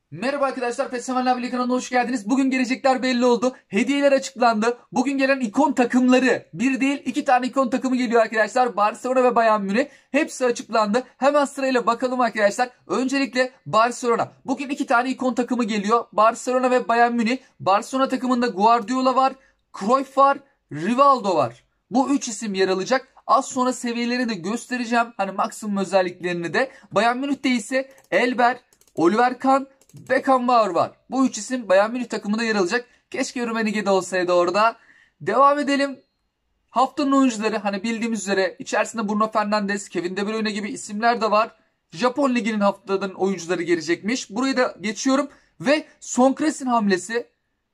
Merhaba arkadaşlar, PES Birliği kanalına hoş geldiniz. Bugün gelecekler belli oldu. Hediyeler açıklandı. Bugün gelen ikon takımları, bir değil iki tane ikon takımı geliyor arkadaşlar. Barcelona ve Bayern Münih. Hepsi açıklandı. Hemen sırayla bakalım arkadaşlar. Öncelikle Barcelona. Bugün iki tane ikon takımı geliyor. Barcelona ve Bayern Münih. Barcelona takımında Guardiola var, Cruyff var, Rivaldo var. Bu üç isim yer alacak. Az sonra seviyelerini de göstereceğim. Hani maksimum özelliklerini de. Bayern Münih'te ise Elber, Oliver Kahn, Beckenbauer var. Bu üç isim Bayern Münih takımında yer alacak. Keşke Rummenigge olsaydı orada. Devam edelim. Haftanın oyuncuları hani bildiğimiz üzere içerisinde Bruno Fernandes, Kevin De Bruyne gibi isimler de var. Japon Ligi'nin haftanın oyuncuları gelecekmiş. Burayı da geçiyorum. Ve Songkres'in hamlesi.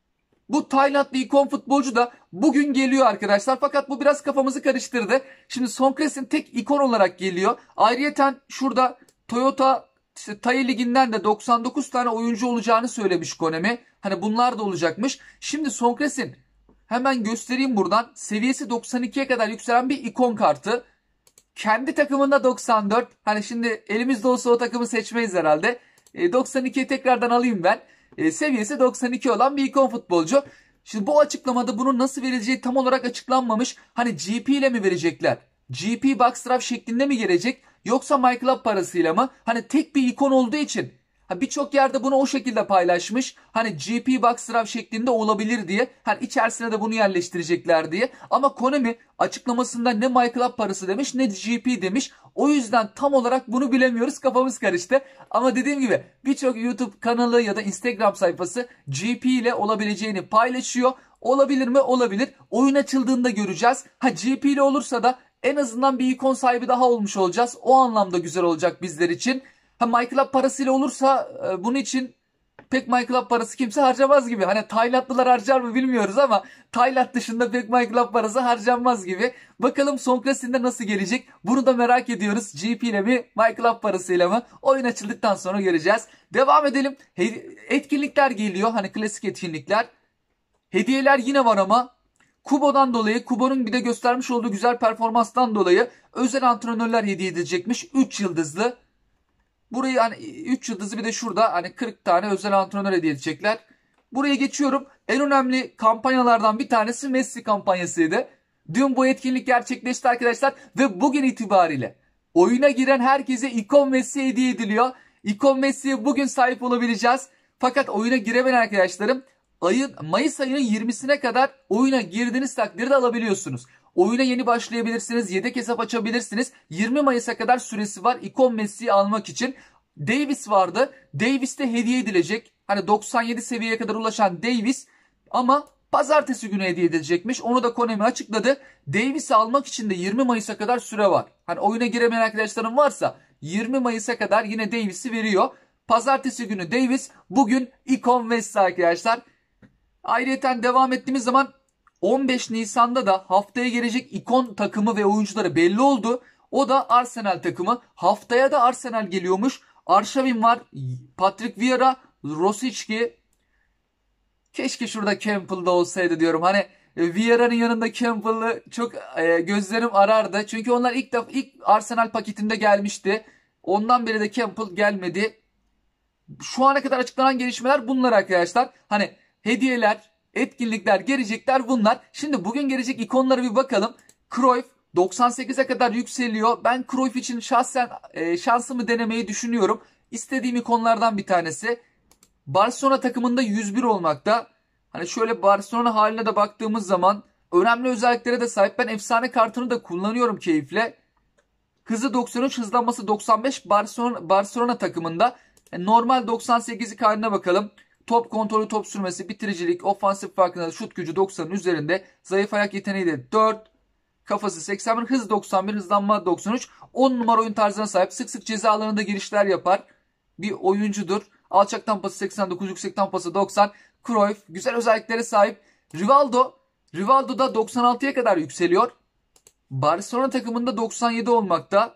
Bu Taylandlı ikon futbolcu da bugün geliyor arkadaşlar. Fakat bu biraz kafamızı karıştırdı. Şimdi Songkres'in tek ikon olarak geliyor. Ayrıyeten şurada Toyota Thai Ligi'nden de 99 tane oyuncu olacağını söylemiş Konami. Hani bunlar da olacakmış. Şimdi Songkres'in hemen göstereyim buradan. Seviyesi 92'ye kadar yükselen bir ikon kartı. Kendi takımında 94. Hani şimdi elimizde olsa o takımı seçmeyiz herhalde. 92'ye tekrardan alayım ben. Seviyesi 92 olan bir ikon futbolcu. Şimdi bu açıklamada bunun nasıl verileceği tam olarak açıklanmamış. Hani GP ile mi verecekler? GP Boxdraft şeklinde mi gelecek? Yoksa MyClub parasıyla mı? Hani tek bir ikon olduğu için birçok yerde bunu o şekilde paylaşmış. Hani GP Boxdraft şeklinde olabilir diye. Hani içerisine de bunu yerleştirecekler diye. Ama Konami açıklamasında ne MyClub parası demiş ne GP demiş. O yüzden tam olarak bunu bilemiyoruz. Kafamız karıştı. Ama dediğim gibi birçok YouTube kanalı ya da Instagram sayfası GP ile olabileceğini paylaşıyor. Olabilir mi? Olabilir. Oyun açıldığında göreceğiz. GP ile olursa da en azından bir ikon sahibi daha olmuş olacağız. O anlamda güzel olacak bizler için. MyClub parasıyla olursa bunun için pek MyClub parası kimse harcamaz gibi. Hani Taylandlılar harcar mı bilmiyoruz ama Tayland dışında pek MyClub parası harcanmaz gibi. Bakalım Songkres'inde nasıl gelecek? Bunu da merak ediyoruz. GP ile mi MyClub parasıyla mı? Oyun açıldıktan sonra göreceğiz. Devam edelim. Etkinlikler geliyor. Hani klasik etkinlikler. Hediyeler yine var ama Kubo'dan dolayı, Kubo'nun bir de göstermiş olduğu güzel performanstan dolayı özel antrenörler hediye edilecekmiş. 3 yıldızlı. Burayı hani 3 yıldızı bir de şurada hani 40 tane özel antrenör hediye edecekler. Buraya geçiyorum. En önemli kampanyalardan bir tanesi Messi kampanyasıydı. Dün bu etkinlik gerçekleşti arkadaşlar ve bugün itibariyle oyuna giren herkese ikon Messi hediye ediliyor. İkon Messi'ye bugün sahip olabileceğiz. Fakat oyuna giremeyen arkadaşlarım Mayıs ayının 20'sine kadar oyuna girdiğiniz takdirde alabiliyorsunuz. Oyuna yeni başlayabilirsiniz. Yedek hesap açabilirsiniz. 20 Mayıs'a kadar süresi var ikon Messi'yi almak için. Davis vardı. Davis de hediye edilecek. Hani 97 seviyeye kadar ulaşan Davis ama pazartesi günü hediye edilecekmiş. Onu da Konami açıkladı. Davis'i almak için de 20 Mayıs'a kadar süre var. Hani oyuna giremeyen arkadaşlarım varsa 20 Mayıs'a kadar yine Davis'i veriyor. Pazartesi günü Davis, bugün ikon Messi arkadaşlar. Ayrıyeten devam ettiğimiz zaman 15 Nisan'da da haftaya gelecek ikon takımı ve oyuncuları belli oldu. O da Arsenal takımı. Haftaya da Arsenal geliyormuş. Arşavin var, Patrick Vieira, Rosicki. Keşke şurada Campbell'da olsaydı diyorum. Hani Vieira'nın yanında Campbell'ı çok gözlerim arardı. Çünkü onlar ilk Arsenal paketinde gelmişti. Ondan beri de Campbell gelmedi. Şu ana kadar açıklanan gelişmeler bunlar arkadaşlar. Hani hediyeler, etkinlikler, gelecekler bunlar. Şimdi bugün gelecek ikonlara bir bakalım. Cruyff 98'e kadar yükseliyor. Ben Cruyff için şahsen şansımı denemeyi düşünüyorum. İstediğim ikonlardan bir tanesi. Barcelona takımında 101 olmakta. Hani şöyle Barcelona haline de baktığımız zaman önemli özelliklere de sahip. Ben efsane kartını da kullanıyorum keyifle. Hızı 93, hızlanması 95 Barcelona takımında. Normal 98'lik haline bakalım. Top kontrolü, top sürmesi, bitiricilik, ofansif farkında, şut gücü 90'ın üzerinde. Zayıf ayak yeteneği de 4. Kafası 81, hız 91, hızlanma 93. 10 numara oyun tarzına sahip. Sık sık ceza alanında girişler yapar. Bir oyuncudur. Alçak tampası 89, yüksek tampası 90. Cruyff güzel özelliklere sahip. Rivaldo da 96'ya kadar yükseliyor. Barcelona takımında 97 olmakta.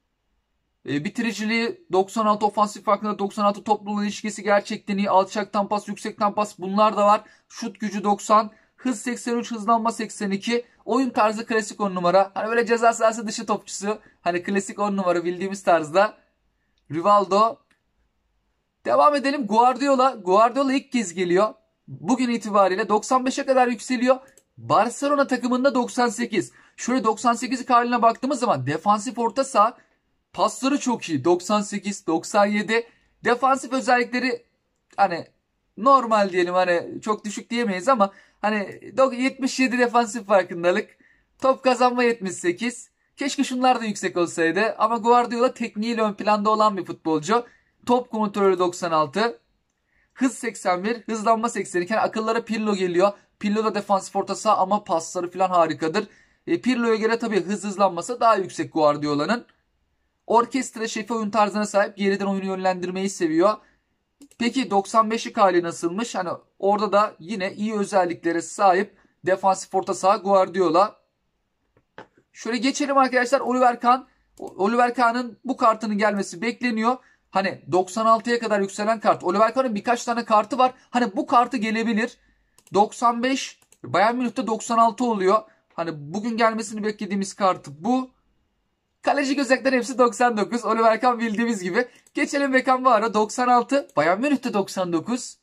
Bitiriciliği 96, ofansif farkında 96, topluluğun ilişkisi gerçekten iyi. Alçaktan pas, yüksekten pas bunlar da var. Şut gücü 90, hız 83, hızlanma 82. Oyun tarzı klasik 10 numara. Hani böyle ceza sahası dışı topçusu. Hani klasik 10 numara bildiğimiz tarzda. Rivaldo. Devam edelim. Guardiola. Guardiola ilk kez geliyor. Bugün itibariyle 95'e kadar yükseliyor. Barcelona takımında 98. Şöyle 98'lik haline baktığımız zaman defansif orta saha, pasları çok iyi. 98, 97. Defansif özellikleri hani normal diyelim, hani çok düşük diyemeyiz ama hani 77 defansif farkındalık. Top kazanma 78. Keşke şunlar da yüksek olsaydı ama Guardiola tekniğiyle ön planda olan bir futbolcu. Top kontrolü 96. Hız 81, hızlanma 82. Yani akıllara Pirlo geliyor. Pirlo da defansif orta saha ama pasları falan harikadır. Pirlo'ya göre tabii hızlanması daha yüksek Guardiola'nın. Orkestra şefi oyun tarzına sahip, geriden oyunu yönlendirmeyi seviyor. Peki 95'lik hali nasılmış? Hani orada da yine iyi özelliklere sahip defansif orta saha Guardiola. Şöyle geçelim arkadaşlar, Oliver Kahn. Oliver Kahn'ın bu kartının gelmesi bekleniyor. Hani 96'ya kadar yükselen kart. Oliver Kahn'ın birkaç tane kartı var. Hani bu kartı gelebilir. 95, Bayern Münih'te 96 oluyor. Hani bugün gelmesini beklediğimiz kartı bu. Kaleci gözetler hepsi 99. Oliver Kahn bildiğimiz gibi. Geçelim Beckenbauer'a. 96. Bayern Münih'te 99.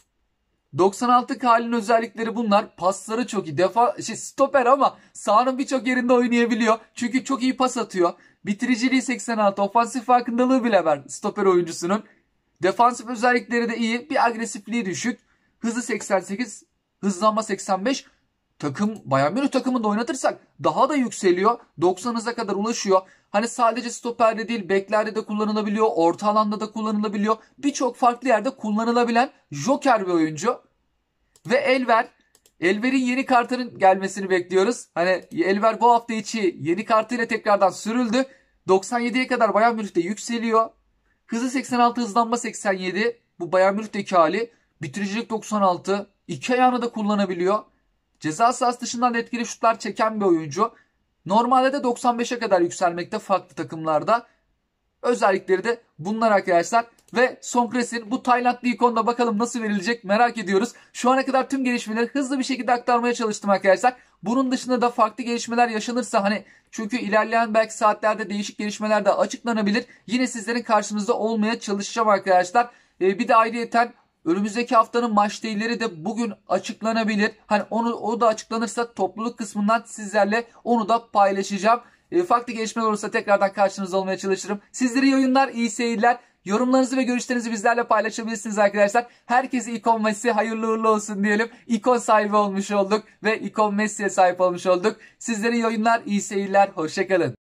96 Kahl'in özellikleri bunlar. Pasları çok iyi. Stoper ama sahanın birçok yerinde oynayabiliyor. Çünkü çok iyi pas atıyor. Bitiriciliği 86. Ofansif farkındalığı bile var stoper oyuncusunun. Defansif özellikleri de iyi. Bir agresifliği düşük. Hızı 88. Hızlanma 85. Bayern Münih takımında oynatırsak daha da yükseliyor. 90 hıza kadar ulaşıyor. Hani sadece stoperde değil, beklerde de kullanılabiliyor. Orta alanda da kullanılabiliyor. Birçok farklı yerde kullanılabilen joker bir oyuncu. Ve Elver. Elver'in yeni kartının gelmesini bekliyoruz. Hani Elver bu hafta içi yeni kartıyla tekrardan sürüldü. 97'ye kadar Bayern Münih'te yükseliyor. Hızı 86, hızlanma 87. Bu Bayern Münih'teki hali. Bitiricilik 96. İki ayağını da kullanabiliyor. Ceza sahası dışından da etkili şutlar çeken bir oyuncu. Normalde de 95'e kadar yükselmekte farklı takımlarda. Özellikleri de bunlar arkadaşlar. Ve Songkres'in bu Taylandlı ikonda bakalım nasıl verilecek merak ediyoruz. Şu ana kadar tüm gelişmeleri hızlı bir şekilde aktarmaya çalıştım arkadaşlar. Bunun dışında da farklı gelişmeler yaşanırsa, hani çünkü ilerleyen belki saatlerde değişik gelişmeler de açıklanabilir. Yine sizlerin karşınızda olmaya çalışacağım arkadaşlar. Bir de ayrıyeten önümüzdeki haftanın maç değilleri de bugün açıklanabilir. Hani o da açıklanırsa topluluk kısmından sizlerle onu da paylaşacağım. Farklı gelişmeler olursa tekrardan karşınızda olmaya çalışırım. Sizlere iyi oyunlar, iyi seyirler. Yorumlarınızı ve görüşlerinizi bizlerle paylaşabilirsiniz arkadaşlar. Herkese ikon Messi hayırlı uğurlu olsun diyelim. İkon sahibi olmuş olduk ve ikon Messi'ye sahip olmuş olduk. Sizlere iyi oyunlar, iyi seyirler. Hoşçakalın.